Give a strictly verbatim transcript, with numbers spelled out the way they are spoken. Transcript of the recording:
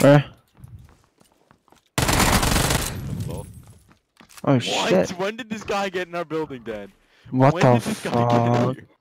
Where? Well, Oh what? shit. When did this guy get in our building, Dan? What When the did this guy get in fuck? here?